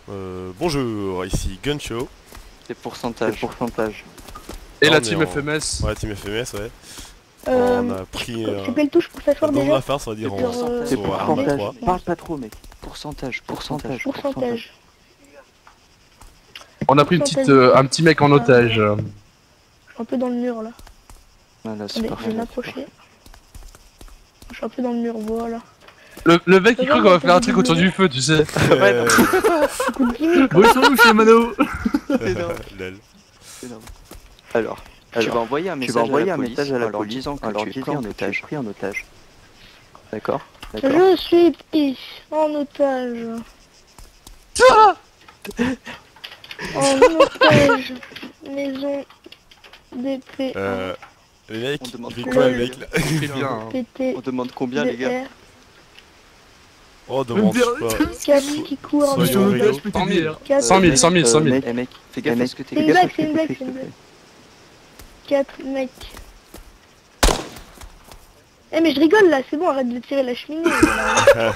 Bonjour, ici Guncho. C'est pourcentage. Et Là, la on est team en- FMS. Ouais, team FMS, ouais. On a pris C'est quelle touche pour s'asseoir un don de déjà? la farce, on va dire, en pourcentage. C'est sur arme pourcentage. 3. Parle pas trop, mec. Pourcentage. Pourcentage. On a pris un petit mec en otage. Je suis un peu dans le mur là. Voilà, c'est Attendez, je parfait. vais m'approcher. Je suis un peu dans le mur, voilà. Le mec il croit qu'on va faire un truc autour du feu, tu sais. Ça coûte 10 000 Bon, ils sont où chez Mano? Lol. Alors, tu vas envoyer un message à la police en leur disant que tu es pris en otage. D'accord. Je suis pris en otage. En otage. Maison DP. Les mecs, On demande il fait combien, quoi les le mec là Très bien. Hein. PT. On demande combien, les gars? Oh, demande pas. 4 qui courent. Soyons rigolos. 100 000. 4 100 000, 100 000, 100 000. Eh mec, fais gaffe à ce que C'est une blague, c'est une blague, c'est une blague. 4 mecs. Eh mais je rigole là, c'est bon, arrête de tirer la cheminée. Là.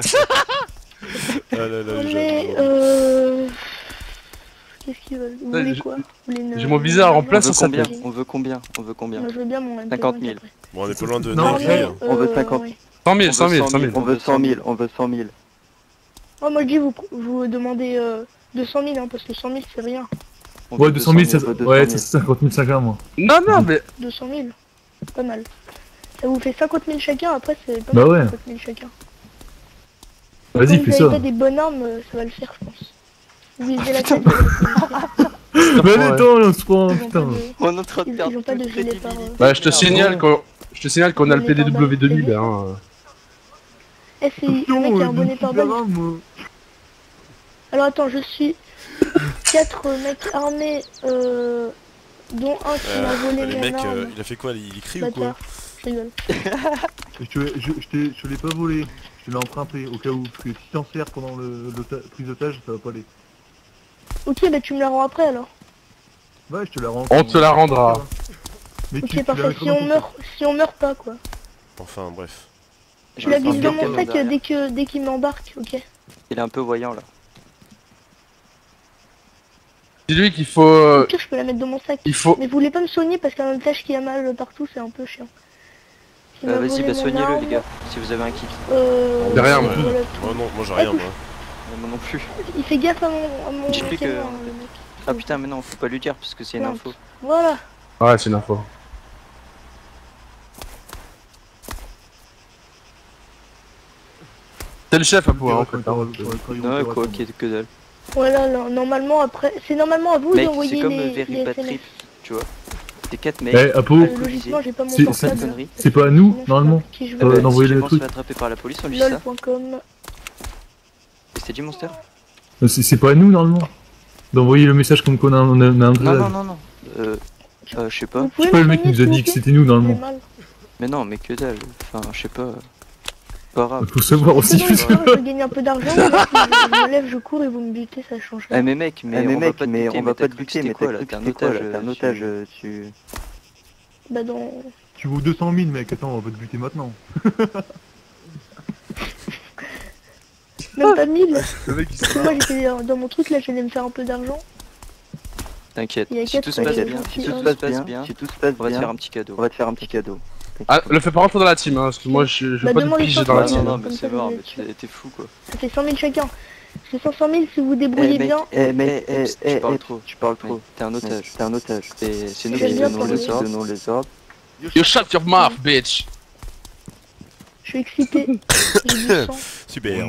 Ah là là, Mais j'avoue. qu'est-ce qu'ils veulent? Vous voulez quoi? Vous voulez une- J'ai mon visage en On place veut sur sa combien? tête. On veut combien? Moi je veux bien mon MP20 50 000. après. Bon, on est pas loin de Non, Navy, mais, hein. on veut 50. Ouais. 100 000, 100 000, 100 000. On veut 100 000. On veut 100 000. Oh moi je dis vous demandez 200 000 hein, parce que 100 000 c'est rien. On Ouais, veut 200 000, ça, 200 000. ouais, c'est 50 000 chacun, moi. Non, non, mais 200 000, pas mal. Ça vous fait 50 000 chacun, après c'est pas Bah mal ouais. 50 000 chacun. Vas-y, Comme fais vous ça. avez pas des bonnes armes, ça va le faire je pense. Vous visez la tête. Mais attends, on se prend, Ils ont pas putain. de- On est en train de Ils perdre ont pas de toute gilet par... crédibilité. bah, je te signale qu'on a le PDW 2000. Hein. Eh c'est un mec qui a un bonnet par balle. Alors attends, je suis 4 mecs armés, dont un qui m'a volé Les mes mecs, armes. il a fait quoi? Il crie ou quoi? Bâtard, je rigole. Je l'ai pas volé, je te l'ai emprunté au cas où, parce que si t'en sers pendant le prise d'otage, ça va pas aller. Ok, bah tu me la rends après alors. Ouais, je te la rends. On te la rendra. Mais Ok, tu la parfait, mettras dans ton sac. si on meurt pas quoi. Enfin, bref. Tu la glisses dans Derrière. mon sac dès qu'il m'embarque, ok. Il est un peu voyant là. Dis-lui qu'il faut... Au pire, je peux la mettre dans mon sac. il faut... Mais vous voulez pas me soigner parce qu'un otage qui a mal partout, c'est un peu chiant. Il m'a Vas-y, volé bah mon soignez-le arme. les gars, si vous avez un kit. Derrière, moi. voilà. Oh non, moi j'ai rien, moi. Moi non plus. Il fait gaffe à mon Dis-lui que- canon, le mec. Ah putain, mais non, faut pas lui dire parce que c'est une Merde. info. Voilà. Ouais, c'est une info. C'est le chef à pouvoir, en fait. Non, quoi, ok, que dalle. Voilà, normalement après, c'est normalement à vous Mec, d'envoyer c'est comme les Very Bad SMS. Trip, tu vois. T'es 4 mecs. Eh, Apo, Logiquement, j'ai pas mon C'est- portable. c'est- connerie. c'est pas à nous, normalement. Qui je Euh, veux. d'envoyer si le on se truc. fait attraper par la police, on lui dit ça. lol.com. Et c'était dit Monster? C'est pas à nous, normalement. D'envoyer le message comme qu'on a un Non, grade. non, non, non. Je sais pas. Vous Je pouvez sais pas, me le mec soigner, nous a s'il dit vous que plaît c'était nous, J'ai normalement. mal. Mais non, mais que dalle. Enfin, je sais pas. Pas grave. Faut savoir aussi. C'est bon, histoire, je gagne un peu d'argent, mais là, si je me lève, je cours et vous me butez, ça change Eh rien. mais mec, on va pas te buter, mais quoi là, t'es un otage, tu... Bah dans... Tu vaux 200 000, mec, attends, on va te buter maintenant. Même pas 1000. Le mec, il Parce que moi j'étais dans mon truc là, j'allais me faire un peu d'argent. T'inquiète, Il y a si quatre tout se passe mecs, bien, si si tout un se se passe bien, si tout se passe on va te bien, faire un petit cadeau. on va te faire un petit cadeau. Ah, le fais pas rentrer dans la team, hein, parce que moi je veux Bah, pas te demandez piger pas dans la ça. Ah team. non, hein. non, mais Comme c'est ça, mort, vous mais êtes t'es fou quoi. Ça fait 100 000 chacun. C'est 500 000 si vous débrouillez mec, bien. tu parles trop. Tu parles trop. T'es un otage. T'es un otage. C'est nous J'aime qui bien donnons parler. les ordres. Donnons les ordres. You shut your mouth, bitch! Je suis excité. J'ai du sang. Super.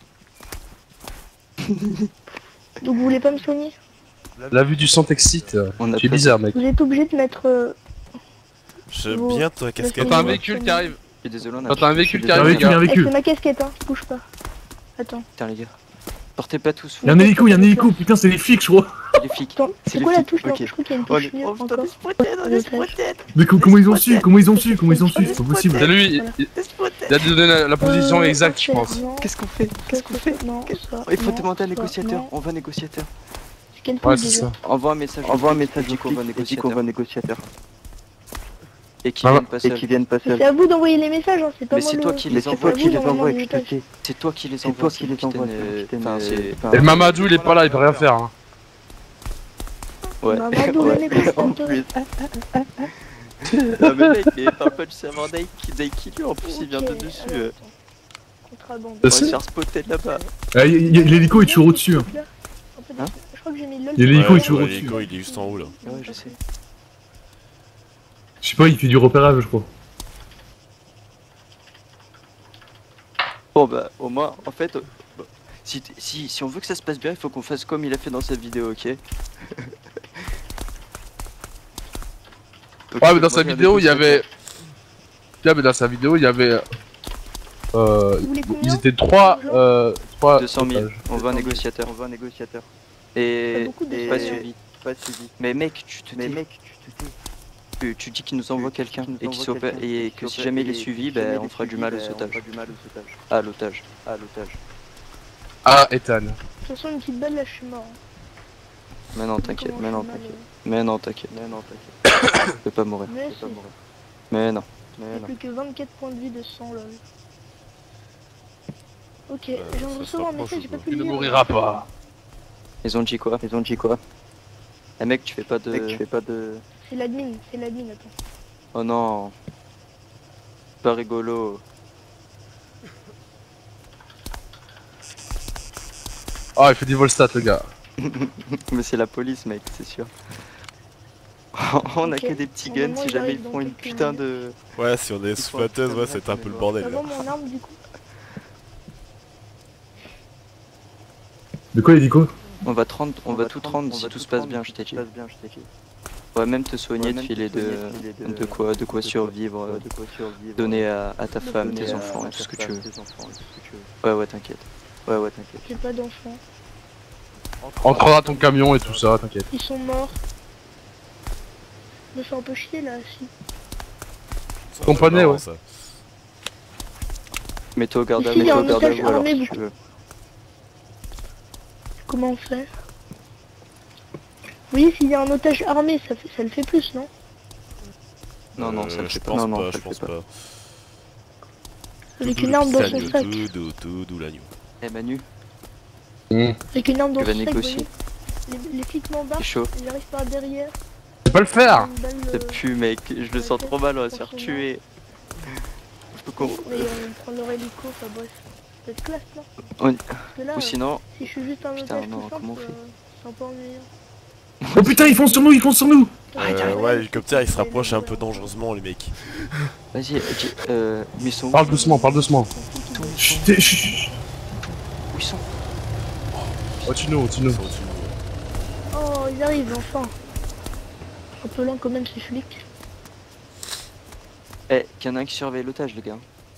Donc vous voulez pas me soigner? La vue du sang t'excite. On a Tu es pas- bizarre, mec. Vous êtes obligé de mettre... J'aime bien ta casquette. Quand t'as un toi. véhicule qui arrive, Je suis désolé, on a quand t'as un véhicule qui Un arrive, les véhicule, gars. un Eh, véhicule. c'est ma casquette hein, bouge pas. Attends. Putain les gars. Sortez pas tous, Y'a un hélico, putain, c'est les flics, je crois. les flics. Attends, C'est c'est les quoi la flics, touche? Non, ok. je crois qu'il y a une Oh, touche les- mieux oh, putain, encore. des sprotteds, on est sprotteds. Mais comment ils ont su? Comment ils ont su? C'est pas possible. C'est lui, Voilà. il a donné la position exacte, je pense. Non, Qu'est-ce qu'on fait? Qu'est-ce qu'on fait? Non, ça, Il faut non, demander à un ça, négociateur. non. On va négociateur. C'est quelle Ouais, touche c'est déjà? ça. Envoie un message. Envoie un message dit qu'on va qu'on va négociateur. négociateur. Et qui viennent pas seuls. C'est à vous d'envoyer les messages, hein, c'est pas mais moi c'est toi qui les envoie, c'est toi qui les envoie, Et Mamadou il est pas là, il peut rien faire. Hein. Ouais, Mamadou, en plus. Non mais mec, il parle pas du serveur d'Aikilu, en plus il vient de dessus. Contrabande. On va se faire spotter là-bas. L'hélico est toujours au-dessus. Hein. Hein, je crois que j'ai mis LOL. L'hélico est toujours Ouais, au-dessus. l'hélico il est juste en haut là. Ouais, je sais. Je sais pas, il fait du repérage, je crois. Bon bah, au moins, en fait, si on veut que ça se passe bien, il faut qu'on fasse comme il a fait dans cette vidéo, ok? Ouais, mais dans sa vidéo, il y avait... Ouais, mais dans sa vidéo, il y avait... Ils étaient 3... 200 000, on veut un négociateur. Et... pas suivi. Mais mec, tu te tais. Tu dis qu'il nous envoie quelqu'un et que si jamais il est suivi, ben on fera du mal au sautage. À l'otage. Ah, Ethan. De toute façon, une petite balle là, je suis mort. Mais non, t'inquiète. Je peux pas mourir. Mais non. J'ai plus que 24 points de vie de 100 lol. Ok, je viens de recevoir un message, j'ai pas pu Tu le ne lire. mouriras pas. Ils ont dit quoi? Eh mec, tu fais pas de... C'est l'admin, attends. Oh non. Pas rigolo. Ah, il fait du volstat, le gars. Mais c'est la police, mec, c'est sûr. On a Ok. que des petits guns, Normalement, si jamais ils j'arrive font dans une quelques putain minutes. de... Ouais, si on est sous flatteuse, ouais, c'est un peu le bordel là. Avant mon arme du coup. De quoi, l'hélico? On va tout rendre si tout se passe bien, je t'ai dit. On va même te soigner, te filer de quoi survivre, donner à ta femme, tes enfants, tout ce que tu veux. Ouais, t'inquiète. J'ai pas d'enfants. Entrera ton camion et tout ça, t'inquiète. Ils sont morts. Je me fais un peu chier là, si. C'est un Ton peu poney, marrant, ouais. ça. Mets-toi au garde à Ici, il y a un vous otage alors armé, si vous- tu veux. Comment on fait? Oui, s'il y a un otage armé, ça le fait plus, non? Non, ça le je fait pas. pense Non, pas, ça je le pense fait pas. pas. Avec une arme dans son sac. Tout l'agneau. Eh Manu, Avec une arme dans tu son vas sac, négocier. vous voyez les flics m'embarquent, C'est chaud. j'arrive par derrière. Tu peux pas le faire. Une balle, Ça pue mec, je le sens trop mal, on va se faire tuer. Faut qu'on... Mais on prend leur hélico, enfin bref. C'est de classe, non? On- Parce que là, Ou sinon... si je suis juste un Putain, otage non, tout simple, comment on fait c'est un peu ennuyant. Oh putain, ils foncent sur nous, Ouais, l'hélicoptère il se rapproche un peu dangereusement, les mecs. Vas-y, mais ils sont où? Parle doucement. Chut, chut. Où ils sont? Au-dessus de nous. Ils sont au-dessus de nous. Oh, ils arrivent enfin. Un peu lent quand même ces flics. Eh, qu'il y en a un qui surveille l'otage les gars.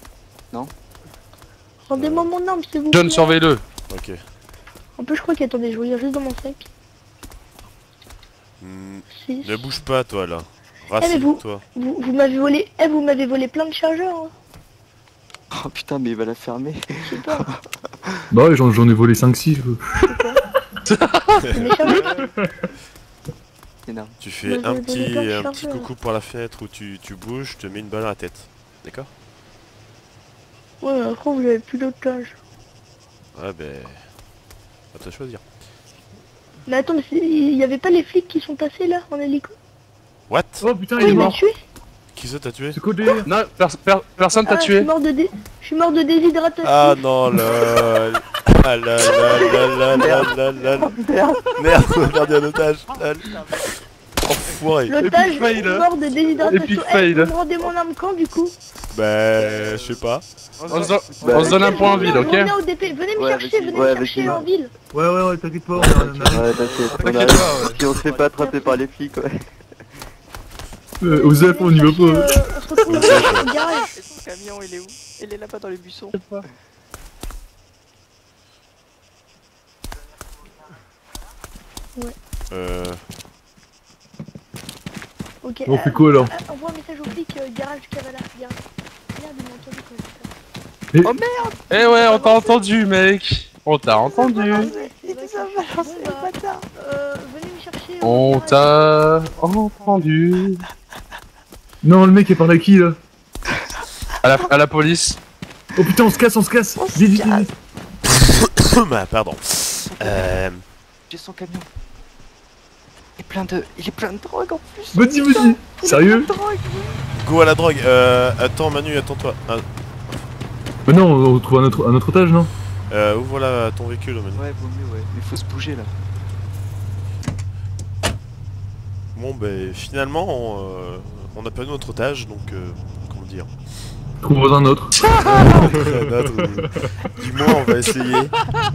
Rendez-moi mon arme, s'il vous plaît. John, surveille-le. Ok. En plus, je crois qu'attendez, je regarde juste dans mon sac. Si. Ne bouge pas, toi là. mais vous- Rassure-toi. Vous m'avez volé. Vous m'avez volé plein de chargeurs. Hein. Oh putain, mais il va la fermer. Je sais pas. Bah ouais, j'en ai volé 5-6. C'est mes chargeurs. Énorme. Tu fais Mais un je vais petit donner plein de chargeurs. coucou par la fenêtre où tu bouges, je te mets une balle à la tête. D'accord? Ouais, mais après, vous avez plus d'otages. Ouais, ben. À toi de choisir. Mais attends, mais il y avait pas les flics qui sont passés là en hélico? What? Oh putain, Oui, il m'a tué. Qui ça t'a tué? C'est codé. Non, personne t'a Je tué. suis mort je suis mort de déshydratation. Ah non, lol. Ah là là là là là là là. Merde, on a perdu un otage. Lol. Enfoiré. L'otage Epic fail, est hein. mort de déshydratation. Epic Eh, fail. vous me rendez mon arme quand du coup? Bah, je sais pas. On se donne un point en ville, ok? Venez au DP, venez me Ouais, chercher, vas-y. venez Ouais, me chercher vas-y. en ville. Ouais, t'inquiète pas, on a... Ouais, t'inquiète, on T'inquiète arrive. pas, ouais. Si on se fait pas attraper par les flics, ouais. Osef, on y va pas. On se retrouve dans le garage. Et son camion, il est où? Il est là-bas dans les buissons. Ok. On fait quoi là? Envoie un message au flic, garage Cavala. Garage. Merde, il m'a entendu quand j'étais. Oh merde! Eh ouais, on t'a entendu, mec. On t'a entendu. C'est vrai que venez me chercher. On t'a entendu. Non, le mec est par là qui là? À la police. Oh putain, on se casse, vite, vite, vite. Bah, pardon. J'ai son camion. Il est plein de drogue en plus. Vas-y. Sérieux? Go à la drogue. Attends, Manu, attends-toi. Mais non, on trouve un autre otage, non? Ouvre là ton véhicule, Manu. Ouais, vaut mieux, ouais. Mais faut se bouger là. Bon, ben finalement, on a perdu notre otage, donc comment dire. Trouve un autre. Du moins, on va essayer.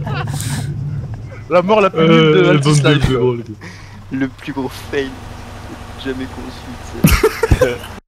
La mort la plus nulle de Altislide. Le plus gros fail jamais conçu, tu sais.